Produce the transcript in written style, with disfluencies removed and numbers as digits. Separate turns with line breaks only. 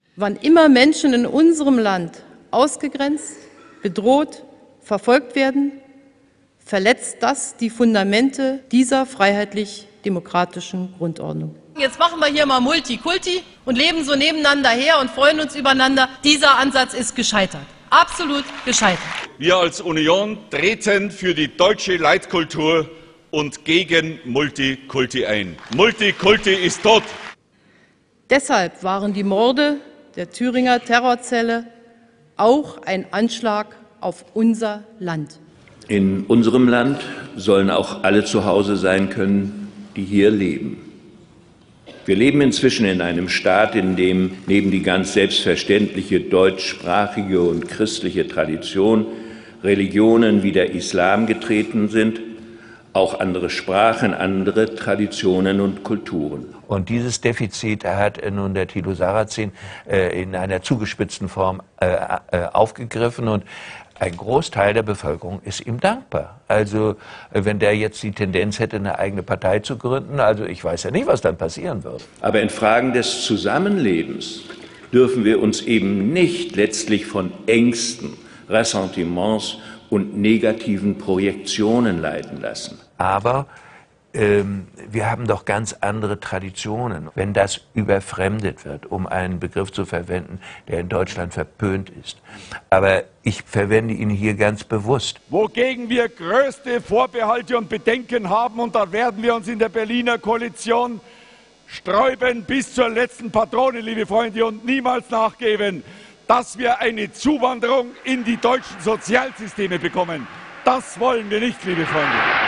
Wann immer Menschen in unserem Land ausgegrenzt, bedroht, verfolgt werden, verletzt das die Fundamente dieser freiheitlich-demokratischen Grundordnung. Jetzt machen wir hier mal Multikulti und leben so nebeneinander her und freuen uns übereinander. Dieser Ansatz ist gescheitert. Absolut gescheitert.
Wir als Union treten für die deutsche Leitkultur und gegen Multikulti ein. Multikulti ist tot.
Deshalb waren die Morde der Thüringer Terrorzelle auch ein Anschlag auf unser Land.
In unserem Land sollen auch alle zu Hause sein können, die hier leben. Wir leben inzwischen in einem Staat, in dem neben die ganz selbstverständliche deutschsprachige und christliche Tradition Religionen wie der Islam getreten sind, auch andere Sprachen, andere Traditionen und Kulturen.
Und dieses Defizit hat nun der Thilo Sarrazin in einer zugespitzten Form aufgegriffen und ein Großteil der Bevölkerung ist ihm dankbar. Also wenn der jetzt die Tendenz hätte, eine eigene Partei zu gründen, also ich weiß ja nicht, was dann passieren wird.
Aber in Fragen des Zusammenlebens dürfen wir uns eben nicht letztlich von Ängsten, Ressentiments und negativen Projektionen leiten lassen.
Aber wir haben doch ganz andere Traditionen. Wenn das überfremdet wird, um einen Begriff zu verwenden, der in Deutschland verpönt ist. Aber ich verwende ihn hier ganz bewusst.
Wogegen wir größte Vorbehalte und Bedenken haben, und da werden wir uns in der Berliner Koalition sträuben bis zur letzten Patrone, liebe Freunde, und niemals nachgeben, dass wir eine Zuwanderung in die deutschen Sozialsysteme bekommen. Das wollen wir nicht, liebe Freunde.